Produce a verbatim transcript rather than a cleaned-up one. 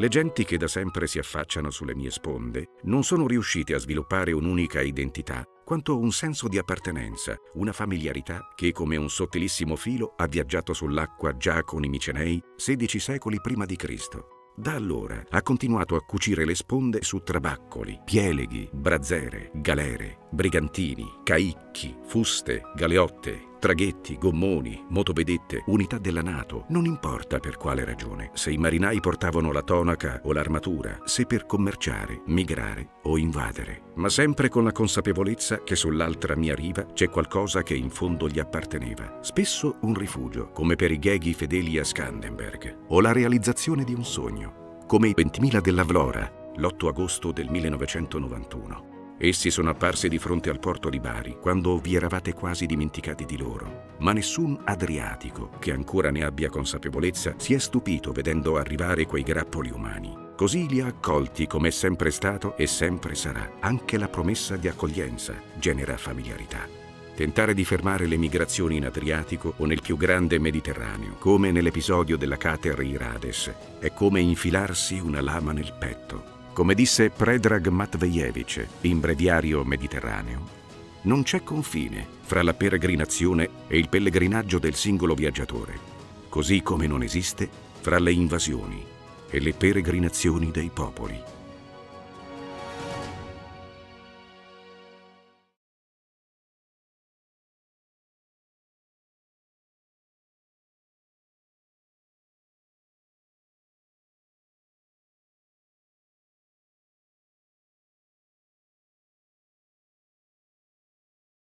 Le genti che da sempre si affacciano sulle mie sponde non sono riuscite a sviluppare un'unica identità, quanto un senso di appartenenza, una familiarità che, come un sottilissimo filo, ha viaggiato sull'acqua già con i Micenei sedici secoli prima di Cristo. Da allora ha continuato a cucire le sponde su trabaccoli, pieleghi, brazzere, galere, brigantini, caicchi, fuste, galeotte, traghetti, gommoni, motovedette, unità della NATO, non importa per quale ragione, se i marinai portavano la tonaca o l'armatura, se per commerciare, migrare o invadere, ma sempre con la consapevolezza che sull'altra mia riva c'è qualcosa che in fondo gli apparteneva, spesso un rifugio, come per i gheghi fedeli a Skanderberg, o la realizzazione di un sogno, come i ventimila della Vlora, l'otto agosto del millenovecentonovantuno. Essi sono apparsi di fronte al porto di Bari quando vi eravate quasi dimenticati di loro, ma nessun adriatico che ancora ne abbia consapevolezza si è stupito vedendo arrivare quei grappoli umani. Così li ha accolti come è sempre stato e sempre sarà. Anche la promessa di accoglienza genera familiarità. Tentare di fermare le migrazioni in Adriatico o nel più grande Mediterraneo, come nell'episodio della Kater Irades, è come infilarsi una lama nel petto. Come disse Predrag Matvejevic in Breviario Mediterraneo, non c'è confine fra la peregrinazione e il pellegrinaggio del singolo viaggiatore, così come non esiste fra le invasioni e le peregrinazioni dei popoli.